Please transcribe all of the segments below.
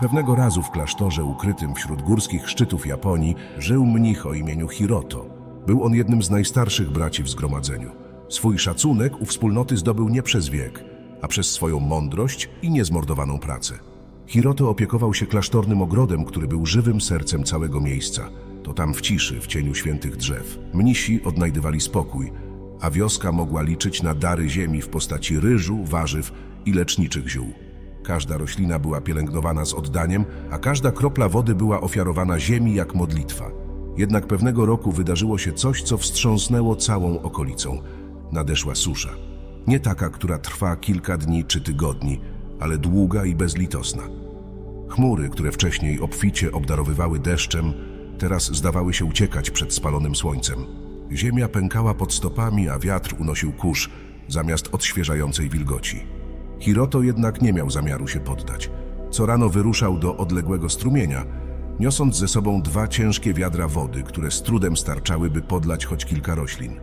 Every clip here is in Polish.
Pewnego razu w klasztorze ukrytym wśród górskich szczytów Japonii żył mnich o imieniu Hiroto. Był on jednym z najstarszych braci w zgromadzeniu. Swój szacunek u wspólnoty zdobył nie przez wiek, a przez swoją mądrość i niezmordowaną pracę. Hiroto opiekował się klasztornym ogrodem, który był żywym sercem całego miejsca. To tam w ciszy, w cieniu świętych drzew, mnisi odnajdywali spokój, a wioska mogła liczyć na dary ziemi w postaci ryżu, warzyw i leczniczych ziół. Każda roślina była pielęgnowana z oddaniem, a każda kropla wody była ofiarowana ziemi jak modlitwa. Jednak pewnego roku wydarzyło się coś, co wstrząsnęło całą okolicą. Nadeszła susza. Nie taka, która trwa kilka dni czy tygodni, ale długa i bezlitosna. Chmury, które wcześniej obficie obdarowywały deszczem, teraz zdawały się uciekać przed spalonym słońcem. Ziemia pękała pod stopami, a wiatr unosił kurz zamiast odświeżającej wilgoci. Hiroto jednak nie miał zamiaru się poddać. Co rano wyruszał do odległego strumienia, niosąc ze sobą 2 ciężkie wiadra wody, które z trudem starczały, by podlać choć kilka roślin.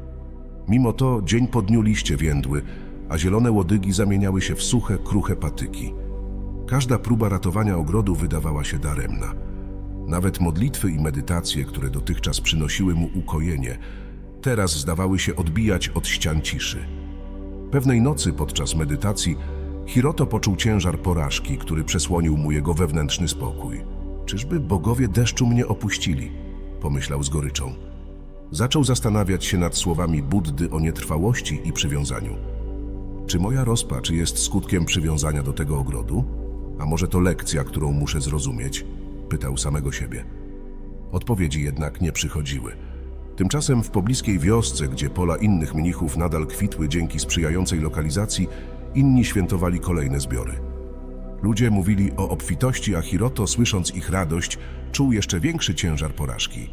Mimo to dzień po dniu liście więdły, a zielone łodygi zamieniały się w suche, kruche patyki. Każda próba ratowania ogrodu wydawała się daremna. Nawet modlitwy i medytacje, które dotychczas przynosiły mu ukojenie, teraz zdawały się odbijać od ścian ciszy. Pewnej nocy podczas medytacji Hiroto poczuł ciężar porażki, który przesłonił mu jego wewnętrzny spokój. Czyżby bogowie deszczu mnie opuścili? Pomyślał z goryczą. Zaczął zastanawiać się nad słowami Buddy o nietrwałości i przywiązaniu. Czy moja rozpacz jest skutkiem przywiązania do tego ogrodu? A może to lekcja, którą muszę zrozumieć? Pytał samego siebie. Odpowiedzi jednak nie przychodziły. Tymczasem w pobliskiej wiosce, gdzie pola innych mnichów nadal kwitły dzięki sprzyjającej lokalizacji, inni świętowali kolejne zbiory. Ludzie mówili o obfitości, a Hiroto, słysząc ich radość, czuł jeszcze większy ciężar porażki.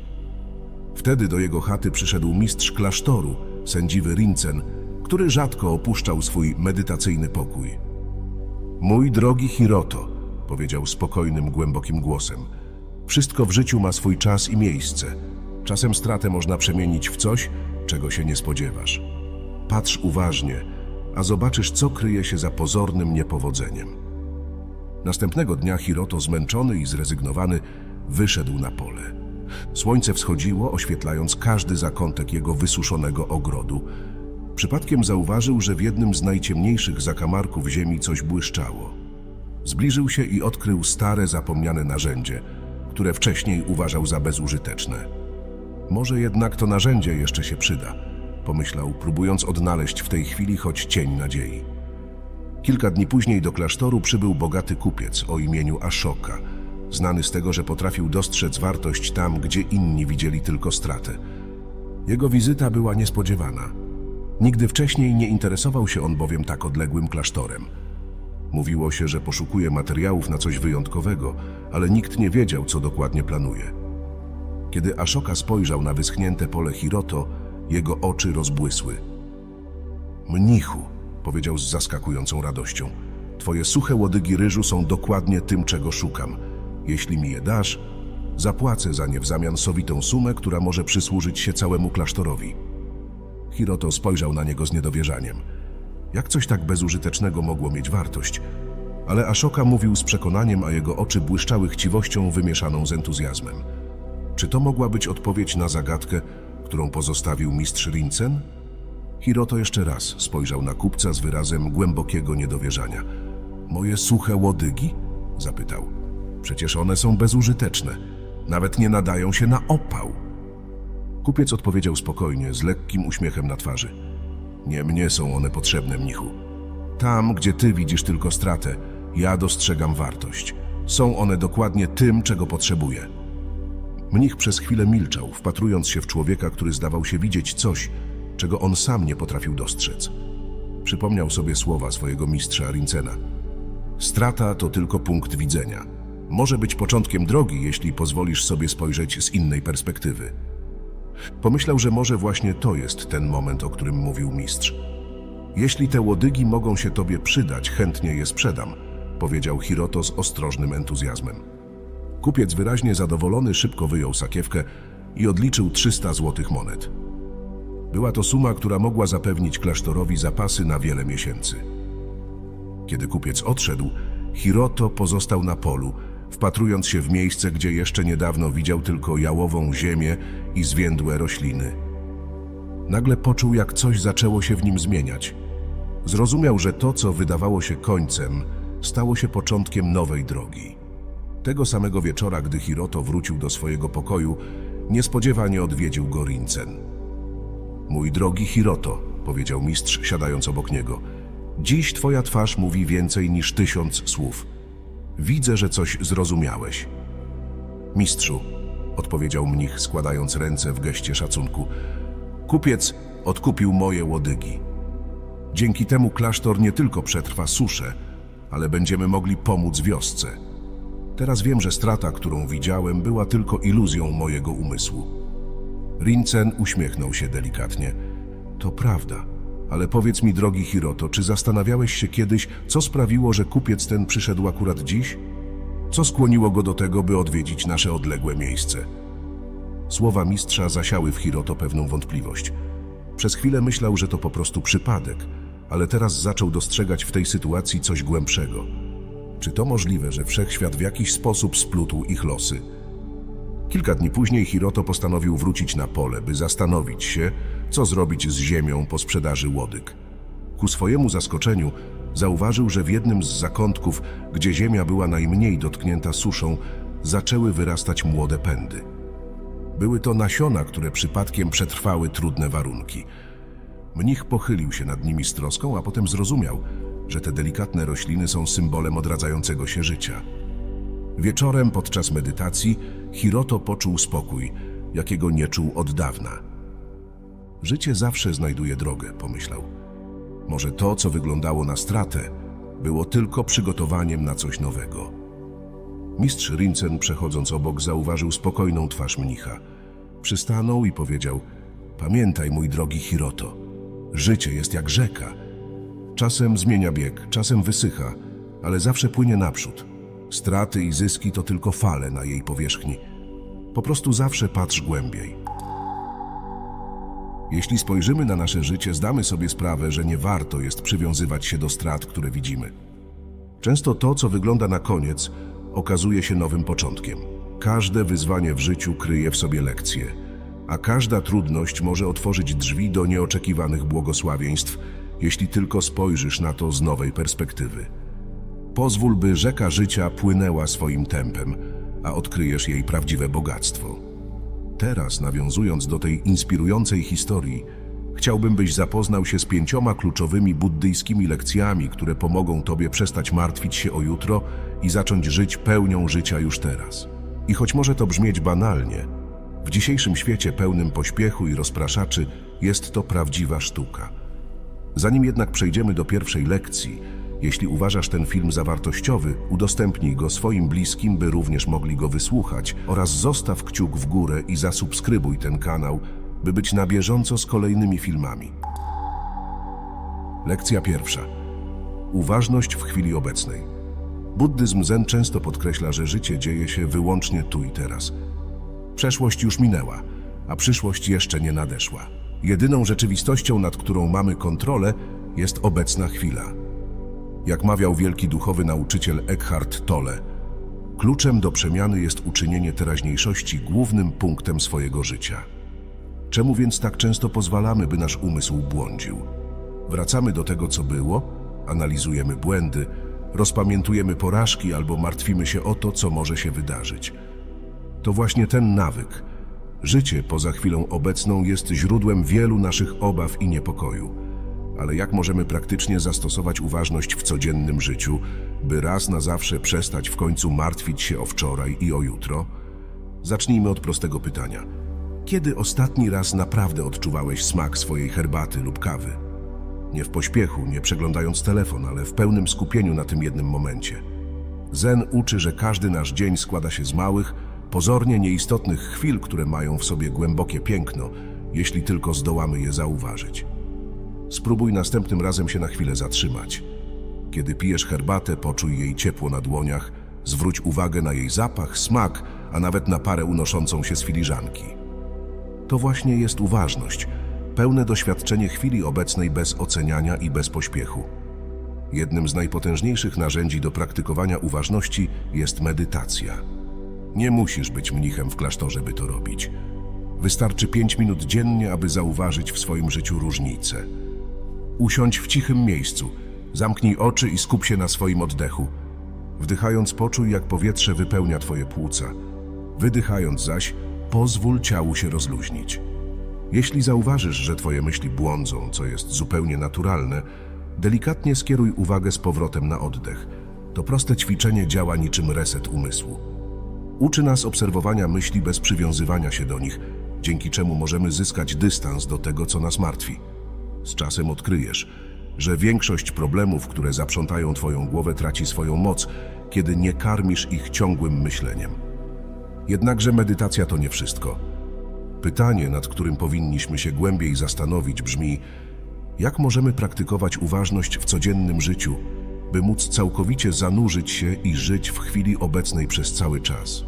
Wtedy do jego chaty przyszedł mistrz klasztoru, sędziwy Rinzen, który rzadko opuszczał swój medytacyjny pokój. Mój drogi Hiroto, powiedział spokojnym, głębokim głosem, wszystko w życiu ma swój czas i miejsce. Czasem stratę można przemienić w coś, czego się nie spodziewasz. Patrz uważnie, a zobaczysz, co kryje się za pozornym niepowodzeniem. Następnego dnia Hiroto, zmęczony i zrezygnowany, wyszedł na pole. Słońce wschodziło, oświetlając każdy zakątek jego wysuszonego ogrodu. Przypadkiem zauważył, że w jednym z najciemniejszych zakamarków ziemi coś błyszczało. Zbliżył się i odkrył stare, zapomniane narzędzie, które wcześniej uważał za bezużyteczne. Może jednak to narzędzie jeszcze się przyda, pomyślał, próbując odnaleźć w tej chwili choć cień nadziei. Kilka dni później do klasztoru przybył bogaty kupiec o imieniu Ashoka, znany z tego, że potrafił dostrzec wartość tam, gdzie inni widzieli tylko stratę. Jego wizyta była niespodziewana. Nigdy wcześniej nie interesował się on bowiem tak odległym klasztorem. Mówiło się, że poszukuje materiałów na coś wyjątkowego, ale nikt nie wiedział, co dokładnie planuje. Kiedy Ashoka spojrzał na wyschnięte pole Hiroto, jego oczy rozbłysły. Mnichu, powiedział z zaskakującą radością, twoje suche łodygi ryżu są dokładnie tym, czego szukam. Jeśli mi je dasz, zapłacę za nie w zamian sowitą sumę, która może przysłużyć się całemu klasztorowi. Hiroto spojrzał na niego z niedowierzaniem. Jak coś tak bezużytecznego mogło mieć wartość? Ale Ashoka mówił z przekonaniem, a jego oczy błyszczały chciwością wymieszaną z entuzjazmem. Czy to mogła być odpowiedź na zagadkę, którą pozostawił mistrz Rinzen? Hiroto jeszcze raz spojrzał na kupca z wyrazem głębokiego niedowierzania. Moje suche łodygi? Zapytał. Przecież one są bezużyteczne. Nawet nie nadają się na opał. Kupiec odpowiedział spokojnie, z lekkim uśmiechem na twarzy. Nie mnie są one potrzebne, mnichu. Tam, gdzie ty widzisz tylko stratę, ja dostrzegam wartość. Są one dokładnie tym, czego potrzebuję. Mnich przez chwilę milczał, wpatrując się w człowieka, który zdawał się widzieć coś, czego on sam nie potrafił dostrzec. Przypomniał sobie słowa swojego mistrza Rinzena. Strata to tylko punkt widzenia. Może być początkiem drogi, jeśli pozwolisz sobie spojrzeć z innej perspektywy. Pomyślał, że może właśnie to jest ten moment, o którym mówił mistrz. Jeśli te łodygi mogą się tobie przydać, chętnie je sprzedam, powiedział Hiroto z ostrożnym entuzjazmem. Kupiec wyraźnie zadowolony szybko wyjął sakiewkę i odliczył 300 złotych monet. Była to suma, która mogła zapewnić klasztorowi zapasy na wiele miesięcy. Kiedy kupiec odszedł, Hiroto pozostał na polu, wpatrując się w miejsce, gdzie jeszcze niedawno widział tylko jałową ziemię i zwiędłe rośliny. Nagle poczuł, jak coś zaczęło się w nim zmieniać. Zrozumiał, że to, co wydawało się końcem, stało się początkiem nowej drogi. Tego samego wieczora, gdy Hiroto wrócił do swojego pokoju, niespodziewanie odwiedził go Rinzen. Mój drogi Hiroto, powiedział mistrz, siadając obok niego, dziś twoja twarz mówi więcej niż 1000 słów. Widzę, że coś zrozumiałeś. Mistrzu, odpowiedział mnich, składając ręce w geście szacunku, kupiec odkupił moje łodygi. Dzięki temu klasztor nie tylko przetrwa suszę, ale będziemy mogli pomóc wiosce. Teraz wiem, że strata, którą widziałem, była tylko iluzją mojego umysłu. Rinzen uśmiechnął się delikatnie. To prawda, ale powiedz mi, drogi Hiroto, czy zastanawiałeś się kiedyś, co sprawiło, że kupiec ten przyszedł akurat dziś? Co skłoniło go do tego, by odwiedzić nasze odległe miejsce? Słowa mistrza zasiały w Hiroto pewną wątpliwość. Przez chwilę myślał, że to po prostu przypadek, ale teraz zaczął dostrzegać w tej sytuacji coś głębszego. Czy to możliwe, że wszechświat w jakiś sposób splótł ich losy? Kilka dni później Hiroto postanowił wrócić na pole, by zastanowić się, co zrobić z ziemią po sprzedaży łodyg. Ku swojemu zaskoczeniu zauważył, że w jednym z zakątków, gdzie ziemia była najmniej dotknięta suszą, zaczęły wyrastać młode pędy. Były to nasiona, które przypadkiem przetrwały trudne warunki. Mnich pochylił się nad nimi z troską, a potem zrozumiał, że te delikatne rośliny są symbolem odradzającego się życia. Wieczorem podczas medytacji Hiroto poczuł spokój, jakiego nie czuł od dawna. Życie zawsze znajduje drogę, pomyślał. Może to, co wyglądało na stratę, było tylko przygotowaniem na coś nowego. Mistrz Rinzen, przechodząc obok, zauważył spokojną twarz mnicha. Przystanął i powiedział: pamiętaj, mój drogi Hiroto, życie jest jak rzeka. Czasem zmienia bieg, czasem wysycha, ale zawsze płynie naprzód. Straty i zyski to tylko fale na jej powierzchni. Po prostu zawsze patrz głębiej. Jeśli spojrzymy na nasze życie, zdamy sobie sprawę, że nie warto jest przywiązywać się do strat, które widzimy. Często to, co wygląda na koniec, okazuje się nowym początkiem. Każde wyzwanie w życiu kryje w sobie lekcje, a każda trudność może otworzyć drzwi do nieoczekiwanych błogosławieństw, jeśli tylko spojrzysz na to z nowej perspektywy. Pozwól, by rzeka życia płynęła swoim tempem, a odkryjesz jej prawdziwe bogactwo. Teraz, nawiązując do tej inspirującej historii, chciałbym, byś zapoznał się z 5 kluczowymi buddyjskimi lekcjami, które pomogą tobie przestać martwić się o jutro i zacząć żyć pełnią życia już teraz. I choć może to brzmieć banalnie, w dzisiejszym świecie pełnym pośpiechu i rozpraszaczy jest to prawdziwa sztuka. Zanim jednak przejdziemy do pierwszej lekcji, jeśli uważasz ten film za wartościowy, udostępnij go swoim bliskim, by również mogli go wysłuchać, oraz zostaw kciuk w górę i zasubskrybuj ten kanał, by być na bieżąco z kolejnymi filmami. Lekcja pierwsza. Uważność w chwili obecnej. Buddyzm Zen często podkreśla, że życie dzieje się wyłącznie tu i teraz. Przeszłość już minęła, a przyszłość jeszcze nie nadeszła. Jedyną rzeczywistością, nad którą mamy kontrolę, jest obecna chwila. Jak mawiał wielki duchowy nauczyciel Eckhart Tolle, kluczem do przemiany jest uczynienie teraźniejszości głównym punktem swojego życia. Czemu więc tak często pozwalamy, by nasz umysł błądził? Wracamy do tego, co było, analizujemy błędy, rozpamiętujemy porażki albo martwimy się o to, co może się wydarzyć. To właśnie ten nawyk, życie poza chwilą obecną, jest źródłem wielu naszych obaw i niepokoju. Ale jak możemy praktycznie zastosować uważność w codziennym życiu, by raz na zawsze przestać w końcu martwić się o wczoraj i o jutro? Zacznijmy od prostego pytania. Kiedy ostatni raz naprawdę odczuwałeś smak swojej herbaty lub kawy? Nie w pośpiechu, nie przeglądając telefon, ale w pełnym skupieniu na tym jednym momencie. Zen uczy, że każdy nasz dzień składa się z małych, pozornie nieistotnych chwil, które mają w sobie głębokie piękno, jeśli tylko zdołamy je zauważyć. Spróbuj następnym razem się na chwilę zatrzymać. Kiedy pijesz herbatę, poczuj jej ciepło na dłoniach, zwróć uwagę na jej zapach, smak, a nawet na parę unoszącą się z filiżanki. To właśnie jest uważność, pełne doświadczenie chwili obecnej bez oceniania i bez pośpiechu. Jednym z najpotężniejszych narzędzi do praktykowania uważności jest medytacja. Nie musisz być mnichem w klasztorze, by to robić. Wystarczy 5 minut dziennie, aby zauważyć w swoim życiu różnicę. Usiądź w cichym miejscu, zamknij oczy i skup się na swoim oddechu. Wdychając, poczuj, jak powietrze wypełnia twoje płuca. Wydychając zaś, pozwól ciału się rozluźnić. Jeśli zauważysz, że twoje myśli błądzą, co jest zupełnie naturalne, delikatnie skieruj uwagę z powrotem na oddech. To proste ćwiczenie działa niczym reset umysłu. Uczy nas obserwowania myśli bez przywiązywania się do nich, dzięki czemu możemy zyskać dystans do tego, co nas martwi. Z czasem odkryjesz, że większość problemów, które zaprzątają twoją głowę, traci swoją moc, kiedy nie karmisz ich ciągłym myśleniem. Jednakże medytacja to nie wszystko. Pytanie, nad którym powinniśmy się głębiej zastanowić, brzmi: jak możemy praktykować uważność w codziennym życiu, by móc całkowicie zanurzyć się i żyć w chwili obecnej przez cały czas?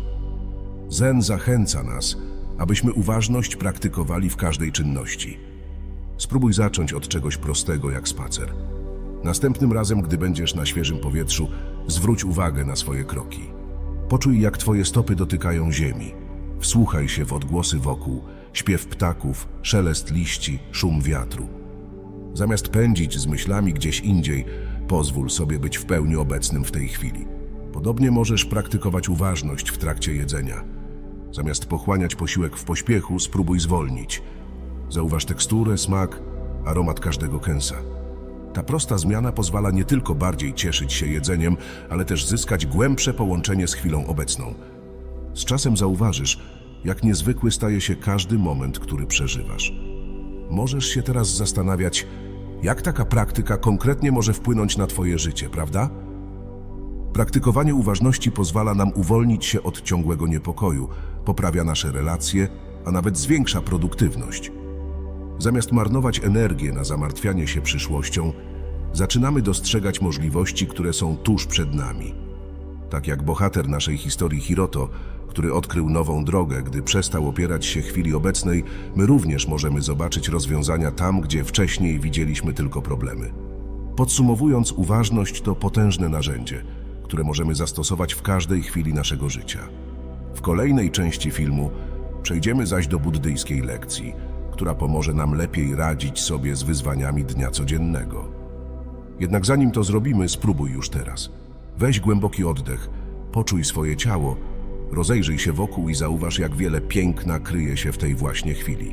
Zen zachęca nas, abyśmy uważność praktykowali w każdej czynności. Spróbuj zacząć od czegoś prostego jak spacer. Następnym razem, gdy będziesz na świeżym powietrzu, zwróć uwagę na swoje kroki. Poczuj, jak twoje stopy dotykają ziemi. Wsłuchaj się w odgłosy wokół, śpiew ptaków, szelest liści, szum wiatru. Zamiast pędzić z myślami gdzieś indziej, pozwól sobie być w pełni obecnym w tej chwili. Podobnie możesz praktykować uważność w trakcie jedzenia. Zamiast pochłaniać posiłek w pośpiechu, spróbuj zwolnić. Zauważ teksturę, smak, aromat każdego kęsa. Ta prosta zmiana pozwala nie tylko bardziej cieszyć się jedzeniem, ale też zyskać głębsze połączenie z chwilą obecną. Z czasem zauważysz, jak niezwykły staje się każdy moment, który przeżywasz. Możesz się teraz zastanawiać, jak taka praktyka konkretnie może wpłynąć na twoje życie, prawda? Praktykowanie uważności pozwala nam uwolnić się od ciągłego niepokoju, poprawia nasze relacje, a nawet zwiększa produktywność. Zamiast marnować energię na zamartwianie się przyszłością, zaczynamy dostrzegać możliwości, które są tuż przed nami. Tak jak bohater naszej historii Hiroto, który odkrył nową drogę, gdy przestał opierać się chwili obecnej, my również możemy zobaczyć rozwiązania tam, gdzie wcześniej widzieliśmy tylko problemy. Podsumowując, uważność to potężne narzędzie, które możemy zastosować w każdej chwili naszego życia. W kolejnej części filmu przejdziemy zaś do buddyjskiej lekcji, która pomoże nam lepiej radzić sobie z wyzwaniami dnia codziennego. Jednak zanim to zrobimy, spróbuj już teraz. Weź głęboki oddech, poczuj swoje ciało, rozejrzyj się wokół i zauważ, jak wiele piękna kryje się w tej właśnie chwili.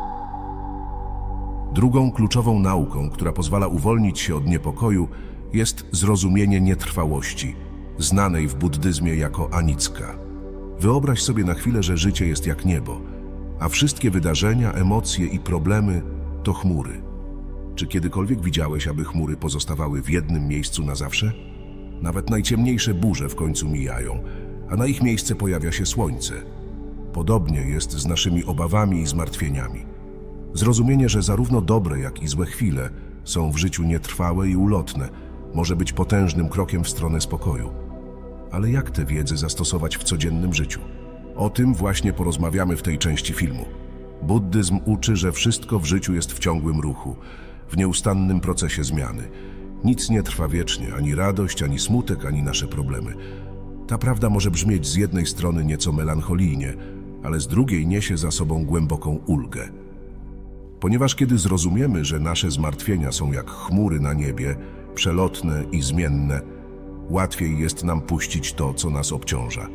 Drugą kluczową nauką, która pozwala uwolnić się od niepokoju, jest zrozumienie nietrwałości, znanej w buddyzmie jako anicca. Wyobraź sobie na chwilę, że życie jest jak niebo, a wszystkie wydarzenia, emocje i problemy to chmury. Czy kiedykolwiek widziałeś, aby chmury pozostawały w jednym miejscu na zawsze? Nawet najciemniejsze burze w końcu mijają, a na ich miejsce pojawia się słońce. Podobnie jest z naszymi obawami i zmartwieniami. Zrozumienie, że zarówno dobre, jak i złe chwile są w życiu nietrwałe i ulotne, może być potężnym krokiem w stronę spokoju. Ale jak tę wiedzę zastosować w codziennym życiu? O tym właśnie porozmawiamy w tej części filmu. Buddyzm uczy, że wszystko w życiu jest w ciągłym ruchu, w nieustannym procesie zmiany. Nic nie trwa wiecznie, ani radość, ani smutek, ani nasze problemy. Ta prawda może brzmieć z jednej strony nieco melancholijnie, ale z drugiej niesie za sobą głęboką ulgę. Ponieważ kiedy zrozumiemy, że nasze zmartwienia są jak chmury na niebie, przelotne i zmienne, łatwiej jest nam puścić to, co nas obciąża.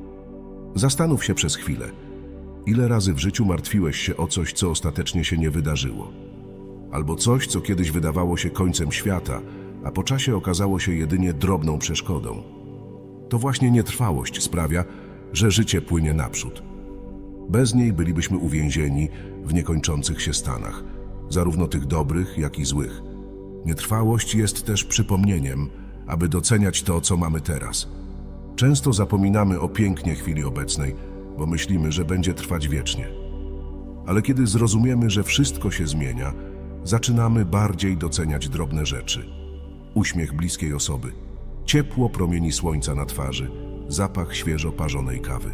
Zastanów się przez chwilę, ile razy w życiu martwiłeś się o coś, co ostatecznie się nie wydarzyło, albo coś, co kiedyś wydawało się końcem świata, a po czasie okazało się jedynie drobną przeszkodą. To właśnie nietrwałość sprawia, że życie płynie naprzód. Bez niej bylibyśmy uwięzieni w niekończących się stanach, zarówno tych dobrych, jak i złych. Nietrwałość jest też przypomnieniem, aby doceniać to, co mamy teraz. Często zapominamy o pięknie chwili obecnej, bo myślimy, że będzie trwać wiecznie. Ale kiedy zrozumiemy, że wszystko się zmienia, zaczynamy bardziej doceniać drobne rzeczy. Uśmiech bliskiej osoby, ciepło promieni słońca na twarzy, zapach świeżo parzonej kawy.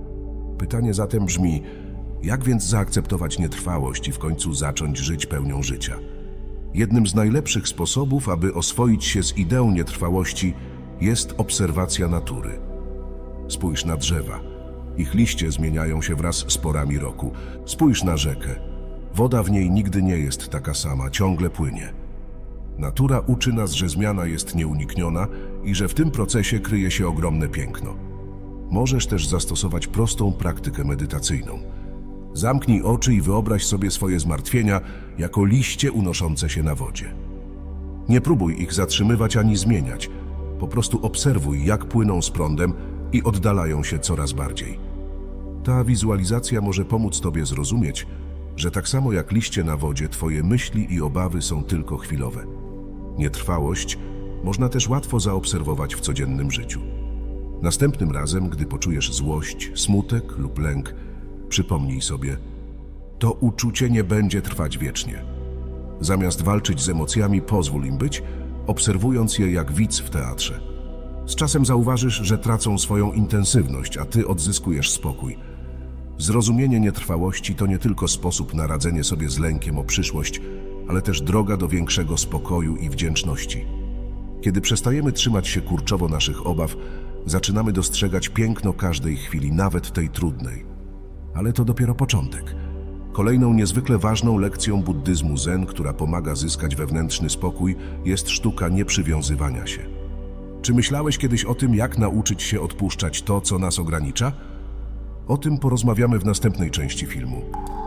Pytanie zatem brzmi, jak więc zaakceptować nietrwałość i w końcu zacząć żyć pełnią życia? Jednym z najlepszych sposobów, aby oswoić się z ideą nietrwałości, jest obserwacja natury. Spójrz na drzewa. Ich liście zmieniają się wraz z porami roku. Spójrz na rzekę. Woda w niej nigdy nie jest taka sama, ciągle płynie. Natura uczy nas, że zmiana jest nieunikniona i że w tym procesie kryje się ogromne piękno. Możesz też zastosować prostą praktykę medytacyjną. Zamknij oczy i wyobraź sobie swoje zmartwienia jako liście unoszące się na wodzie. Nie próbuj ich zatrzymywać ani zmieniać. Po prostu obserwuj, jak płyną z prądem i oddalają się coraz bardziej. Ta wizualizacja może pomóc Tobie zrozumieć, że tak samo jak liście na wodzie, Twoje myśli i obawy są tylko chwilowe. Nietrwałość można też łatwo zaobserwować w codziennym życiu. Następnym razem, gdy poczujesz złość, smutek lub lęk, przypomnij sobie, to uczucie nie będzie trwać wiecznie. Zamiast walczyć z emocjami, pozwól im być, obserwując je jak widz w teatrze. Z czasem zauważysz, że tracą swoją intensywność, a Ty odzyskujesz spokój. Zrozumienie nietrwałości to nie tylko sposób na radzenie sobie z lękiem o przyszłość, ale też droga do większego spokoju i wdzięczności. Kiedy przestajemy trzymać się kurczowo naszych obaw, zaczynamy dostrzegać piękno każdej chwili, nawet tej trudnej. Ale to dopiero początek. Kolejną niezwykle ważną lekcją buddyzmu Zen, która pomaga zyskać wewnętrzny spokój, jest sztuka nieprzywiązywania się. Czy myślałeś kiedyś o tym, jak nauczyć się odpuszczać to, co nas ogranicza? O tym porozmawiamy w następnej części filmu.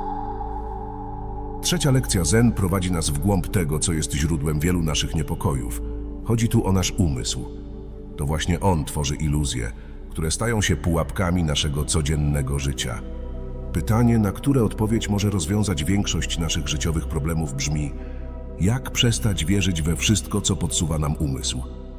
Trzecia lekcja Zen prowadzi nas w głąb tego, co jest źródłem wielu naszych niepokojów. Chodzi tu o nasz umysł. To właśnie on tworzy iluzje, które stają się pułapkami naszego codziennego życia. Pytanie, na które odpowiedź może rozwiązać większość naszych życiowych problemów, brzmi: jak przestać wierzyć we wszystko, co podsuwa nam umysł?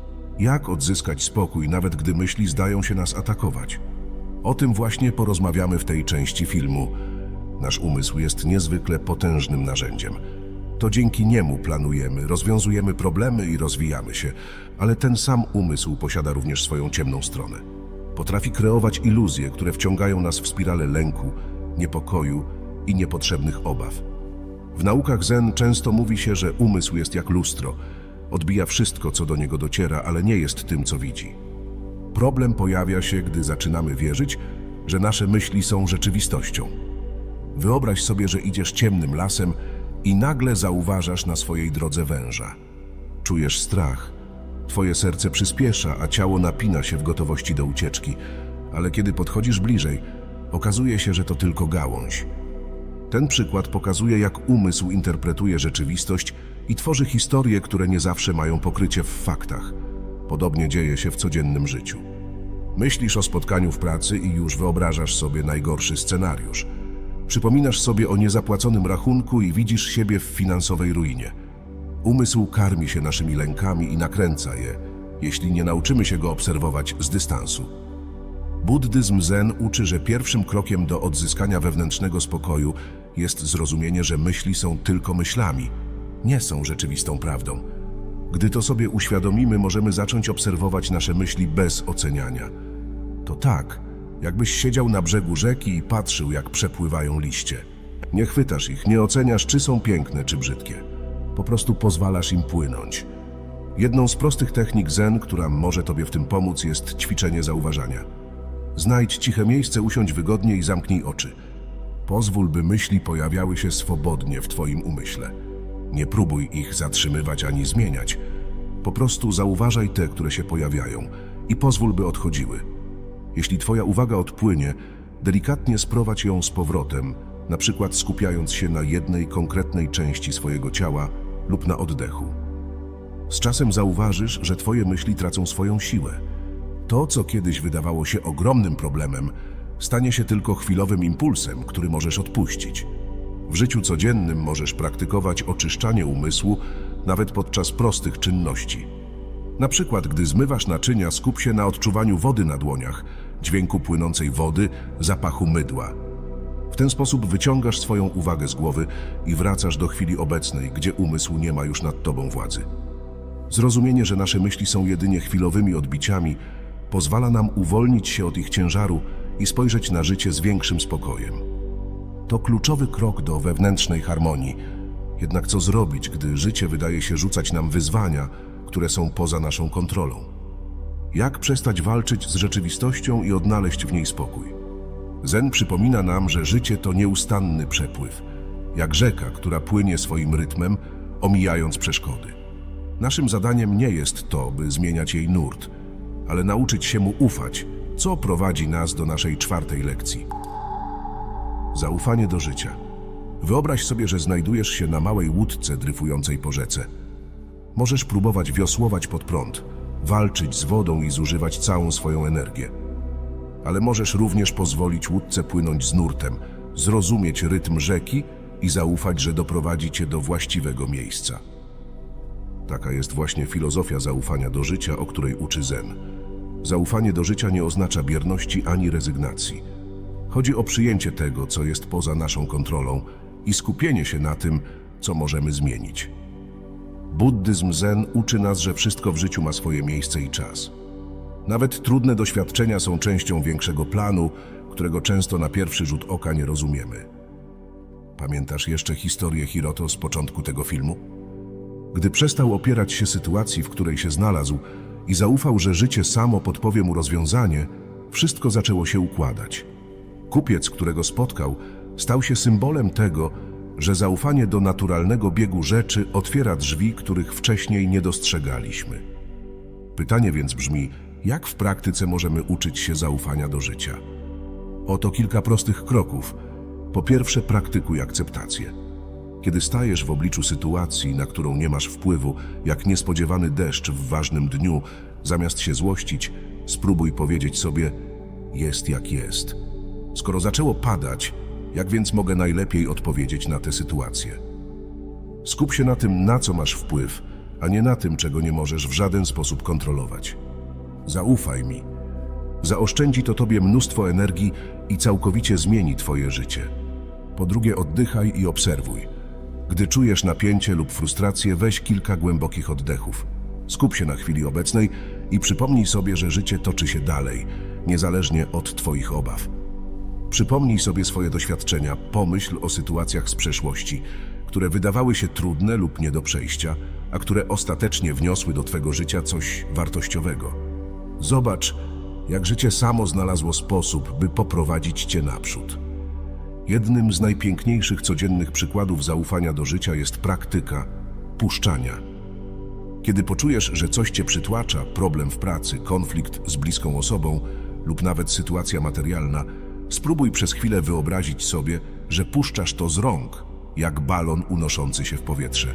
Jak odzyskać spokój, nawet gdy myśli zdają się nas atakować? O tym właśnie porozmawiamy w tej części filmu. Nasz umysł jest niezwykle potężnym narzędziem. To dzięki niemu planujemy, rozwiązujemy problemy i rozwijamy się, ale ten sam umysł posiada również swoją ciemną stronę. Potrafi kreować iluzje, które wciągają nas w spiralę lęku, niepokoju i niepotrzebnych obaw. W naukach Zen często mówi się, że umysł jest jak lustro. Odbija wszystko, co do niego dociera, ale nie jest tym, co widzi. Problem pojawia się, gdy zaczynamy wierzyć, że nasze myśli są rzeczywistością. Wyobraź sobie, że idziesz ciemnym lasem i nagle zauważasz na swojej drodze węża. Czujesz strach. Twoje serce przyspiesza, a ciało napina się w gotowości do ucieczki. Ale kiedy podchodzisz bliżej, okazuje się, że to tylko gałąź. Ten przykład pokazuje, jak umysł interpretuje rzeczywistość i tworzy historie, które nie zawsze mają pokrycie w faktach. Podobnie dzieje się w codziennym życiu. Myślisz o spotkaniu w pracy i już wyobrażasz sobie najgorszy scenariusz. Przypominasz sobie o niezapłaconym rachunku i widzisz siebie w finansowej ruinie. Umysł karmi się naszymi lękami i nakręca je, jeśli nie nauczymy się go obserwować z dystansu. Buddyzm Zen uczy, że pierwszym krokiem do odzyskania wewnętrznego spokoju jest zrozumienie, że myśli są tylko myślami, nie są rzeczywistą prawdą. Gdy to sobie uświadomimy, możemy zacząć obserwować nasze myśli bez oceniania. To tak, jakbyś siedział na brzegu rzeki i patrzył, jak przepływają liście. Nie chwytasz ich, nie oceniasz, czy są piękne, czy brzydkie. Po prostu pozwalasz im płynąć. Jedną z prostych technik Zen, która może Tobie w tym pomóc, jest ćwiczenie zauważania. Znajdź ciche miejsce, usiądź wygodnie i zamknij oczy. Pozwól, by myśli pojawiały się swobodnie w Twoim umyśle. Nie próbuj ich zatrzymywać ani zmieniać. Po prostu zauważaj te, które się pojawiają i pozwól, by odchodziły. Jeśli Twoja uwaga odpłynie, delikatnie sprowadź ją z powrotem, na przykład skupiając się na jednej konkretnej części swojego ciała lub na oddechu. Z czasem zauważysz, że Twoje myśli tracą swoją siłę. To, co kiedyś wydawało się ogromnym problemem, stanie się tylko chwilowym impulsem, który możesz odpuścić. W życiu codziennym możesz praktykować oczyszczanie umysłu nawet podczas prostych czynności. Na przykład, gdy zmywasz naczynia, skup się na odczuwaniu wody na dłoniach, dźwięku płynącej wody, zapachu mydła. W ten sposób wyciągasz swoją uwagę z głowy i wracasz do chwili obecnej, gdzie umysł nie ma już nad tobą władzy. Zrozumienie, że nasze myśli są jedynie chwilowymi odbiciami, pozwala nam uwolnić się od ich ciężaru i spojrzeć na życie z większym spokojem. To kluczowy krok do wewnętrznej harmonii, Jednak co zrobić, gdy życie wydaje się rzucać nam wyzwania, które są poza naszą kontrolą? Jak przestać walczyć z rzeczywistością i odnaleźć w niej spokój? Zen przypomina nam, że życie to nieustanny przepływ, jak rzeka, która płynie swoim rytmem, omijając przeszkody. Naszym zadaniem nie jest to, by zmieniać jej nurt, ale nauczyć się mu ufać, co prowadzi nas do naszej 4. lekcji. Zaufanie do życia. Wyobraź sobie, że znajdujesz się na małej łódce dryfującej po rzece. Możesz próbować wiosłować pod prąd, walczyć z wodą i zużywać całą swoją energię. Ale możesz również pozwolić łódce płynąć z nurtem, zrozumieć rytm rzeki i zaufać, że doprowadzi cię do właściwego miejsca. Taka jest właśnie filozofia zaufania do życia, o której uczy Zen. Zaufanie do życia nie oznacza bierności ani rezygnacji. Chodzi o przyjęcie tego, co jest poza naszą kontrolą i skupienie się na tym, co możemy zmienić. Buddyzm Zen uczy nas, że wszystko w życiu ma swoje miejsce i czas. Nawet trudne doświadczenia są częścią większego planu, którego często na pierwszy rzut oka nie rozumiemy. Pamiętasz jeszcze historię Hiroto z początku tego filmu? Gdy przestał opierać się sytuacji, w której się znalazł i zaufał, że życie samo podpowie mu rozwiązanie, wszystko zaczęło się układać. Kupiec, którego spotkał, stał się symbolem tego, że zaufanie do naturalnego biegu rzeczy otwiera drzwi, których wcześniej nie dostrzegaliśmy. Pytanie więc brzmi, jak w praktyce możemy uczyć się zaufania do życia? Oto kilka prostych kroków. Po pierwsze, praktykuj akceptację. Kiedy stajesz w obliczu sytuacji, na którą nie masz wpływu, jak niespodziewany deszcz w ważnym dniu, zamiast się złościć, spróbuj powiedzieć sobie: jest jak jest. Skoro zaczęło padać, jak więc mogę najlepiej odpowiedzieć na tę sytuację? Skup się na tym, na co masz wpływ, a nie na tym, czego nie możesz w żaden sposób kontrolować. Zaufaj mi. Zaoszczędzi to tobie mnóstwo energii i całkowicie zmieni twoje życie. Po drugie, oddychaj i obserwuj. Gdy czujesz napięcie lub frustrację, weź kilka głębokich oddechów. Skup się na chwili obecnej i przypomnij sobie, że życie toczy się dalej, niezależnie od twoich obaw. Przypomnij sobie swoje doświadczenia, pomyśl o sytuacjach z przeszłości, które wydawały się trudne lub nie do przejścia, a które ostatecznie wniosły do twego życia coś wartościowego. Zobacz, jak życie samo znalazło sposób, by poprowadzić cię naprzód. Jednym z najpiękniejszych codziennych przykładów zaufania do życia jest praktyka puszczania. Kiedy poczujesz, że coś cię przytłacza, problem w pracy, konflikt z bliską osobą lub nawet sytuacja materialna, spróbuj przez chwilę wyobrazić sobie, że puszczasz to z rąk, jak balon unoszący się w powietrze.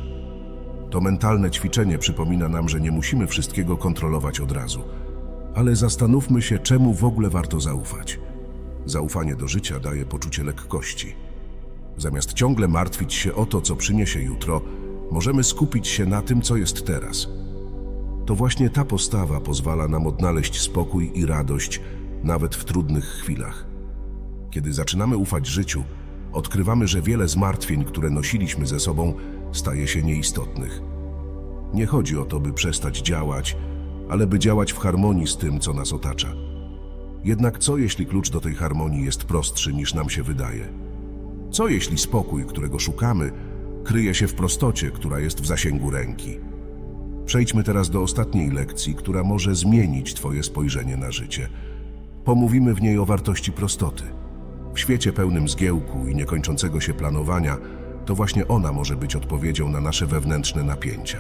To mentalne ćwiczenie przypomina nam, że nie musimy wszystkiego kontrolować od razu. Ale zastanówmy się, czemu w ogóle warto zaufać. Zaufanie do życia daje poczucie lekkości. Zamiast ciągle martwić się o to, co przyniesie jutro, możemy skupić się na tym, co jest teraz. To właśnie ta postawa pozwala nam odnaleźć spokój i radość, nawet w trudnych chwilach. Kiedy zaczynamy ufać życiu, odkrywamy, że wiele zmartwień, które nosiliśmy ze sobą, staje się nieistotnych. Nie chodzi o to, by przestać działać, ale by działać w harmonii z tym, co nas otacza. Jednak co, jeśli klucz do tej harmonii jest prostszy, niż nam się wydaje? Co, jeśli spokój, którego szukamy, kryje się w prostocie, która jest w zasięgu ręki? Przejdźmy teraz do ostatniej lekcji, która może zmienić twoje spojrzenie na życie. Pomówimy w niej o wartości prostoty. W świecie pełnym zgiełku i niekończącego się planowania, to właśnie ona może być odpowiedzią na nasze wewnętrzne napięcia.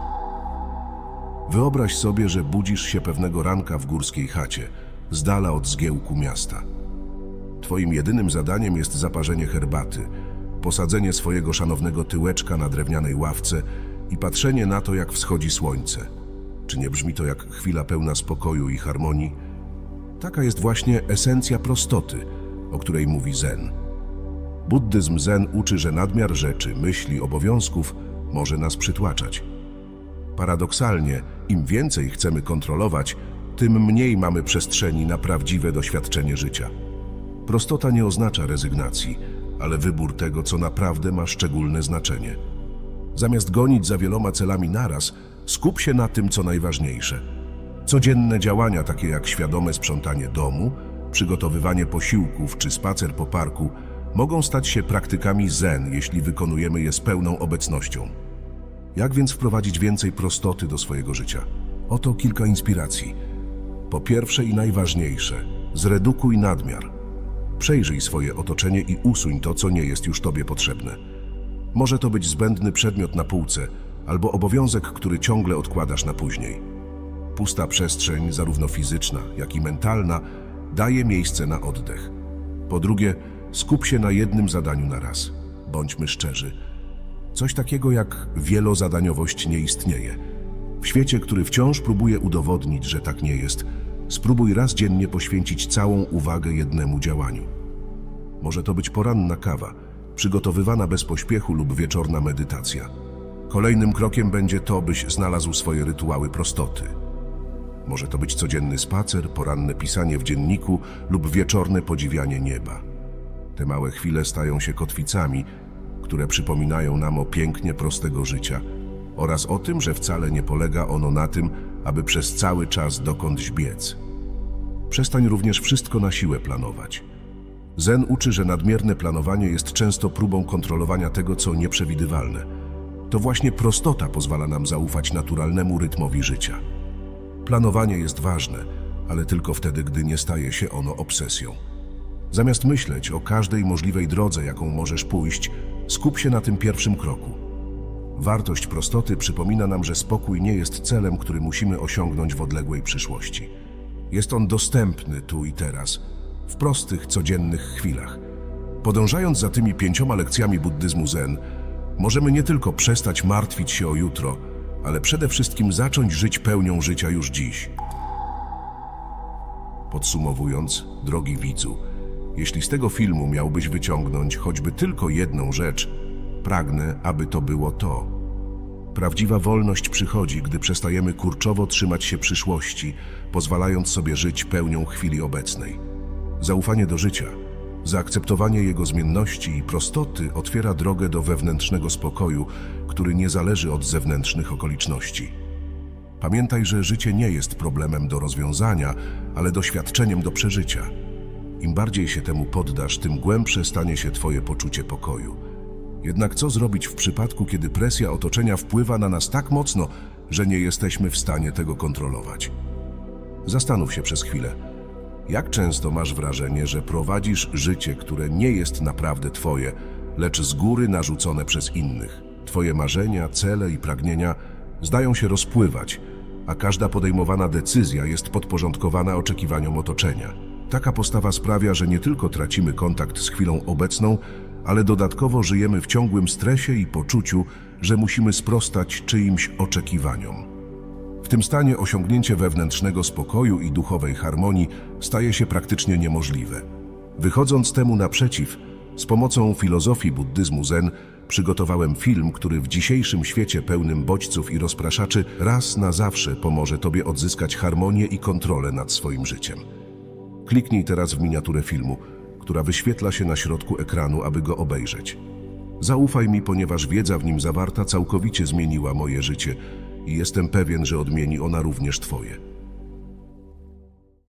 Wyobraź sobie, że budzisz się pewnego ranka w górskiej chacie, z dala od zgiełku miasta. Twoim jedynym zadaniem jest zaparzenie herbaty, posadzenie swojego szanownego tyłeczka na drewnianej ławce i patrzenie na to, jak wschodzi słońce. Czy nie brzmi to jak chwila pełna spokoju i harmonii? Taka jest właśnie esencja prostoty, o której mówi Zen. Buddyzm Zen uczy, że nadmiar rzeczy, myśli, obowiązków może nas przytłaczać. Paradoksalnie, im więcej chcemy kontrolować, tym mniej mamy przestrzeni na prawdziwe doświadczenie życia. Prostota nie oznacza rezygnacji, ale wybór tego, co naprawdę ma szczególne znaczenie. Zamiast gonić za wieloma celami naraz, skup się na tym, co najważniejsze. Codzienne działania, takie jak świadome sprzątanie domu, przygotowywanie posiłków czy spacer po parku, mogą stać się praktykami zen, jeśli wykonujemy je z pełną obecnością. Jak więc wprowadzić więcej prostoty do swojego życia? Oto kilka inspiracji. Po pierwsze i najważniejsze, zredukuj nadmiar. Przejrzyj swoje otoczenie i usuń to, co nie jest już Tobie potrzebne. Może to być zbędny przedmiot na półce albo obowiązek, który ciągle odkładasz na później. Pusta przestrzeń, zarówno fizyczna, jak i mentalna, daje miejsce na oddech. Po drugie, skup się na jednym zadaniu na raz. Bądźmy szczerzy. Coś takiego jak wielozadaniowość nie istnieje. W świecie, który wciąż próbuje udowodnić, że tak nie jest, spróbuj raz dziennie poświęcić całą uwagę jednemu działaniu. Może to być poranna kawa, przygotowywana bez pośpiechu lub wieczorna medytacja. Kolejnym krokiem będzie to, byś znalazł swoje rytuały prostoty. Może to być codzienny spacer, poranne pisanie w dzienniku lub wieczorne podziwianie nieba. Te małe chwile stają się kotwicami, które przypominają nam o pięknie prostego życia oraz o tym, że wcale nie polega ono na tym, aby przez cały czas dokądś biec. Przestań również wszystko na siłę planować. Zen uczy, że nadmierne planowanie jest często próbą kontrolowania tego, co nieprzewidywalne. To właśnie prostota pozwala nam zaufać naturalnemu rytmowi życia. Planowanie jest ważne, ale tylko wtedy, gdy nie staje się ono obsesją. Zamiast myśleć o każdej możliwej drodze, jaką możesz pójść, skup się na tym pierwszym kroku. Wartość prostoty przypomina nam, że spokój nie jest celem, który musimy osiągnąć w odległej przyszłości. Jest on dostępny tu i teraz, w prostych, codziennych chwilach. Podążając za tymi 5 lekcjami buddyzmu zen, możemy nie tylko przestać martwić się o jutro, ale przede wszystkim zacząć żyć pełnią życia już dziś. Podsumowując, drogi widzu, jeśli z tego filmu miałbyś wyciągnąć choćby tylko jedną rzecz, pragnę, aby to było to. Prawdziwa wolność przychodzi, gdy przestajemy kurczowo trzymać się przyszłości, pozwalając sobie żyć pełnią chwili obecnej. Zaufanie do życia, zaakceptowanie jego zmienności i prostoty otwiera drogę do wewnętrznego spokoju, który nie zależy od zewnętrznych okoliczności. Pamiętaj, że życie nie jest problemem do rozwiązania, ale doświadczeniem do przeżycia. Im bardziej się temu poddasz, tym głębsze stanie się Twoje poczucie pokoju. Jednak co zrobić w przypadku, kiedy presja otoczenia wpływa na nas tak mocno, że nie jesteśmy w stanie tego kontrolować? Zastanów się przez chwilę. Jak często masz wrażenie, że prowadzisz życie, które nie jest naprawdę Twoje, lecz z góry narzucone przez innych? Twoje marzenia, cele i pragnienia zdają się rozpływać, a każda podejmowana decyzja jest podporządkowana oczekiwaniom otoczenia. Taka postawa sprawia, że nie tylko tracimy kontakt z chwilą obecną, ale dodatkowo żyjemy w ciągłym stresie i poczuciu, że musimy sprostać czyimś oczekiwaniom. W tym stanie osiągnięcie wewnętrznego spokoju i duchowej harmonii staje się praktycznie niemożliwe. Wychodząc temu naprzeciw, z pomocą filozofii buddyzmu zen przygotowałem film, który w dzisiejszym świecie pełnym bodźców i rozpraszaczy raz na zawsze pomoże Tobie odzyskać harmonię i kontrolę nad swoim życiem. Kliknij teraz w miniaturę filmu, która wyświetla się na środku ekranu, aby go obejrzeć. Zaufaj mi, ponieważ wiedza w nim zawarta całkowicie zmieniła moje życie i jestem pewien, że odmieni ona również Twoje.